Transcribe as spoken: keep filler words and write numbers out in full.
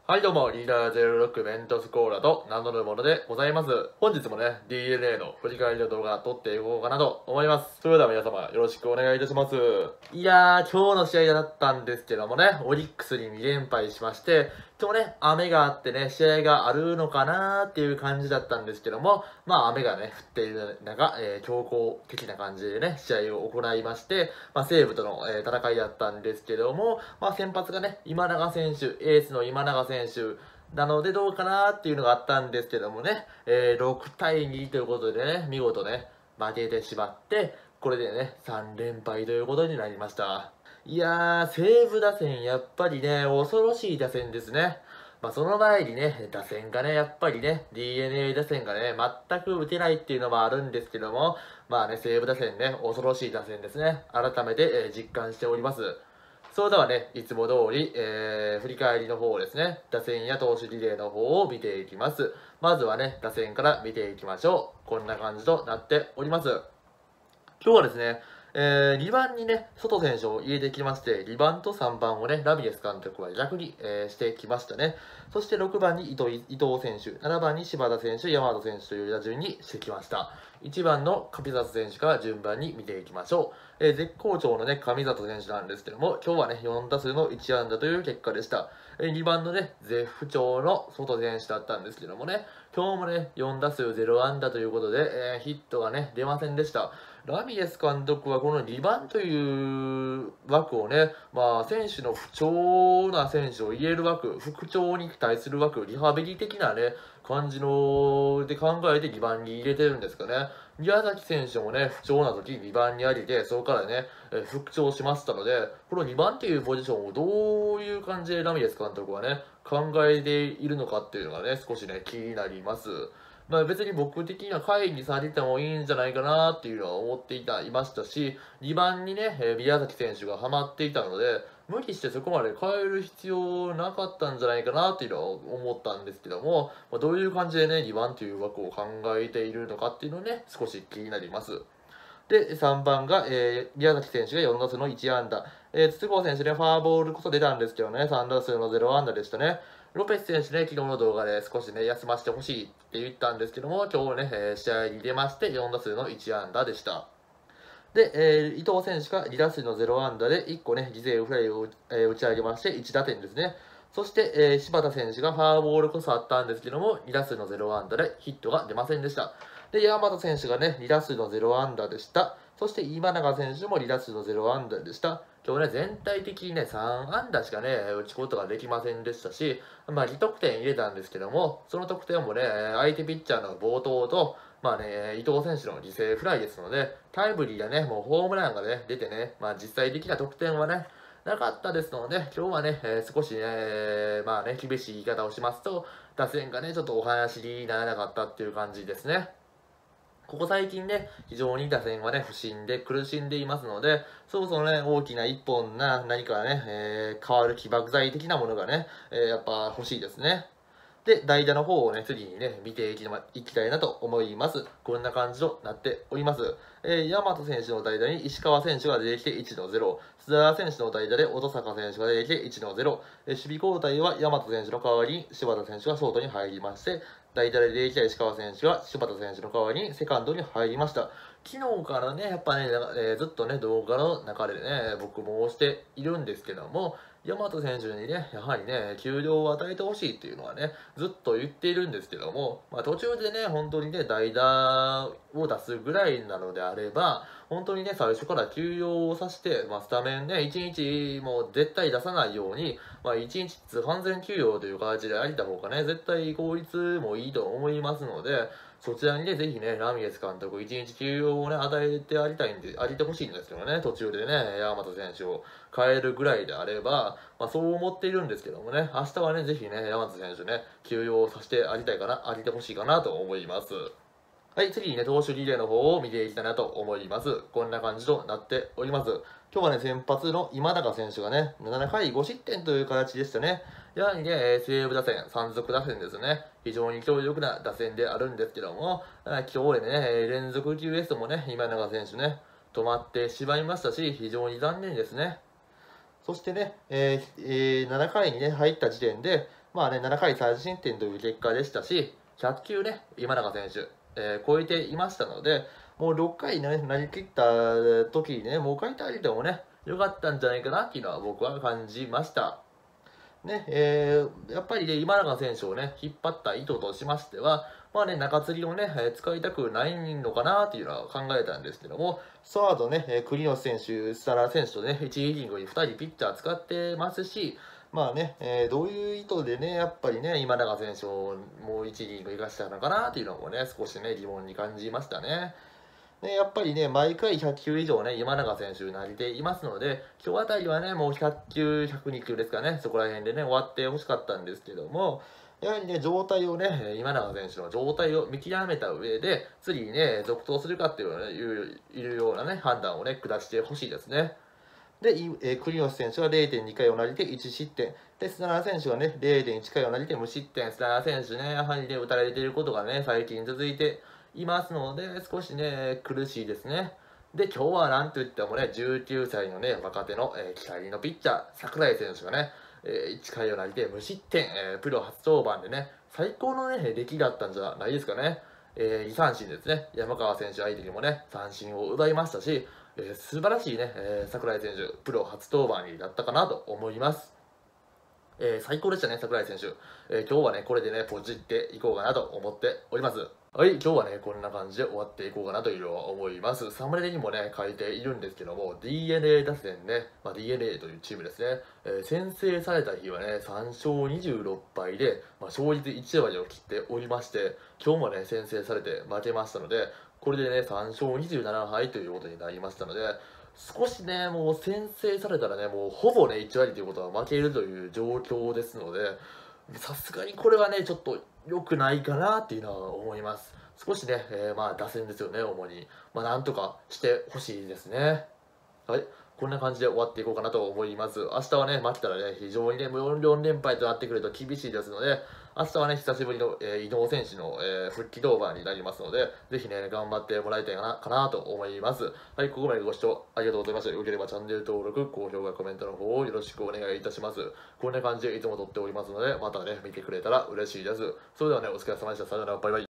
はいどうも、リーダーゼロろくメントスコーラと名乗るものでございます。本日もね、ディーエヌエー の振り返りの動画撮っていこうかなと思います。それでは皆様よろしくお願いいたします。いやー、今日の試合だったんですけどもね、オリックスにに連敗しまして、今日ね、雨があってね、試合があるのかなーっていう感じだったんですけども、まあ雨がね、降っている中、えー、強行的な感じでね、試合を行いまして、まあ西武との、えー、戦いだったんですけども、まあ先発がね、今永選手、エースの今永選手、なのでどうかなっていうのがあったんですけどもね、えー、ろくたいにということでね、見事ね、負けてしまって、これでね、さん連敗ということになりました。いやー、西武打線、やっぱりね、恐ろしい打線ですね。まあ、その前にね、打線がね、やっぱりね、ディーエヌエー 打線がね、全く打てないっていうのもあるんですけども、まあね、西武打線ね、恐ろしい打線ですね。改めて、えー実感しております。それではね、いつも通り、えー、振り返りの方ですね、打線や投手リレーの方を見ていきます。まずはね、打線から見ていきましょう。こんな感じとなっております。今日はですね、えー、にばんにね、外選手を入れてきまして、にばんとさんばんをね、ラミレス監督は逆に、えー、してきましたね。そしてろくばんに伊藤伊藤選手、ななばんに柴田選手、山田選手という打順にしてきました。いちばんの上里選手から順番に見ていきましょう。えー、絶好調のね、上里選手なんですけども、今日はね、よん打数のいち安打という結果でした。えー、にばんのね、絶不調の外選手だったんですけどもね、今日もね、よん打数ゼロ安打ということで、えー、ヒットがね、出ませんでした。ラミレス監督はこのにばんという枠をね、まあ、選手の不調な選手を入れる枠、復調に対する枠、リハビリ的なね、感じので考えてにばんに入れてるんですかね。宮崎選手もね、不調な時にばんにありで、そこからね、え復調しましたので、このにばんっていうポジションをどういう感じでラミレス監督はね、考えているのかっていうのがね、少しね、気になります。まあ別に僕的には下位にされてもいいんじゃないかなっていうのは思っていた、いましたし、にばんにね、えー宮崎選手がハマっていたので、無理してそこまで変える必要なかったんじゃないかなっていうのは思ったんですけども、まあ、どういう感じでね、にばんという枠を考えているのかっていうのね、少し気になります。で、さんばんが、えー、宮崎選手がよん打数のいち安打。えー、筒香選手ね、ファーボールこそ出たんですけどね、さん打数のゼロ安打でしたね。ロペス選手ね、昨日の動画で少しね、休ませてほしいって言ったんですけども、今日ね、えー試合に出まして、よん打数のいち安打でした。で、えー伊藤選手がに打数のゼロ安打でいっこね、犠牲フライを、えー打ち上げまして、いち打点ですね。そして、えー柴田選手がファーボールこそあったんですけども、に打数のゼロ安打でヒットが出ませんでした。で、山田選手がね、に打数のゼロ安打でした。そして今永選手もに打数のゼロ安打でした。今日ね、全体的にね、さん安打しかね、打つことができませんでしたし、まあに得点入れたんですけども、その得点もね、相手ピッチャーの暴投と、まあね、伊藤選手の犠牲フライですので、タイムリーがね、もうホームランがね、出てね、まあ実際的な得点はね、なかったですので、今日はね、えー少しね、えーまあね、厳しい言い方をしますと、打線がね、ちょっとお話にならなかったっていう感じですね。ここ最近ね、非常に打線はね、不振で苦しんでいますので、そろそろね、大きな一本な、何かね、えー変わる起爆剤的なものがね、えーやっぱ欲しいですね。で、代打の方をね、次にね、見ていき,、ま、いきたいなと思います。こんな感じとなっております。えー、大和選手の代打に石川選手が出てきていちのゼロ、須田選手の代打で音坂選手が出てきていちのゼロ、えー、守備交代は大和選手の代わりに柴田選手がショートに入りまして、代打で出てきた石川選手が柴田選手の代わりにセカンドに入りました。昨日からね、やっぱね、えーずっとね、動画の中でね、僕も押しているんですけども、大和選手にね、やはりね、休養を与えてほしいっていうのはね、ずっと言っているんですけども、まあ、途中でね、本当にね、代打を出すぐらいなのであれば、本当にね、最初から休養をさせて、まあ、スタメンね、いちにちも絶対出さないように、まあ、いちにち完全休養という形でありた方がね、絶対効率もいいと思いますので、そちらにね、ぜひね、ラミレス監督、いちにち休養をね、与えてありたいんで、ありてほしいんですけどね、途中でね、山本選手を変えるぐらいであれば、まあそう思っているんですけどもね、明日はね、ぜひね、山本選手ね、休養させてありたいかな、ありてほしいかなと思います。はい、次にね、投手リレーの方を見ていきたいなと思います。こんな感じとなっております。今日はね、先発の今永選手がね、なな回ご失点という形でしたね。やはりね、えー西武打線、山賊打線ですね。非常に強力な打線であるんですけども、あ今日でね、えー連続 キューエス もね、今永選手ね、止まってしまいましたし、非常に残念ですね。そしてね、えーえーなな回にね、入った時点で、 まあね、ななかいさんしんてんという結果でしたし、ひゃっきゅうね、今永選手、えー超えていましたので、もうろっかい、ね、投げ切った時にね、もう一回投げてもね、良かったんじゃないかなっていうのは僕は感じました。ね、えーやっぱりね、今永選手をね、引っ張った意図としましては、まあね、中継ぎをね、えー使いたくないのかなっていうのは考えたんですけども、サードね、えー栗吉選手、設楽選手とね、いちイニングにふたりピッチャー使ってますし、まあね、えーどういう意図でね、やっぱりね、今永選手をもういちイニング生かしたのかなっていうのもね、少しね、疑問に感じましたね。ね、やっぱりね、毎回ひゃっきゅう以上ね、今永選手投げていますので、今日あたりはね、もうひゃっきゅう、ひゃくにきゅうですかね、そこら辺でね、終わってほしかったんですけども、やはりね、状態をね、今永選手の状態を見極めた上で、次にね、続投するかっていうのをね、いういるようなね、判断をね、下してほしいですね。で、いえー、栗吉選手は れいてんに 回を投げていち失点。で、砂田選手はね、れいてんいち 回を投げて無失点。砂田選手ね、やはりね、打たれていることがね、最近続いていますので、少しね、苦しいですね。で、今日はなんといってもね、じゅうきゅうさいのね、若手の、えー、期待のピッチャー、櫻井選手がね、えー、いち回を投げて無失点、えー、プロ初登板でね、最高のね、出来だったんじゃないですかね。えー、に三振ですね。山川選手相手にもね、三振を奪いましたし、えー、素晴らしいね、えー、櫻井選手、プロ初登板になったかなと思います。えー、最高でしたね、櫻井選手。えー、今日はね、これでね、ポチっていこうかなと思っております。はい、今日はね、こんな感じで終わっていこうかなというのは思います。サムネにもね、書いているんですけども、ディーエヌエー 打線ね、まあ、ディーエヌエー というチームですね、えー、先制された日はね、さん勝にじゅうろっぱいで、まあ、勝率いち割を切っておりまして、今日もね、先制されて負けましたので、これでね、さん勝にじゅうなな敗ということになりましたので、少しね、もう先制されたらね、もうほぼね、いち割ということは負けるという状況ですので、さすがにこれはね、ちょっと良くないかなっていうのは思います。少しね、えーまあ打線ですよね、主に。まあなんとかしてほしいですね。はい。こんな感じで終わっていこうかなと思います。明日はね、待ったらね、非常にね、もうよん、よん連敗となってくると厳しいですので、明日はね、久しぶりの、えー、伊藤選手の、えー復帰登板になりますので、ぜひね、頑張ってもらいたいかなかなと思います。はい、ここまでご視聴ありがとうございました。よければチャンネル登録、高評価、コメントの方をよろしくお願いいたします。こんな感じでいつも撮っておりますので、またね、見てくれたら嬉しいです。それではね、お疲れ様でした。さよなら、バイバイ。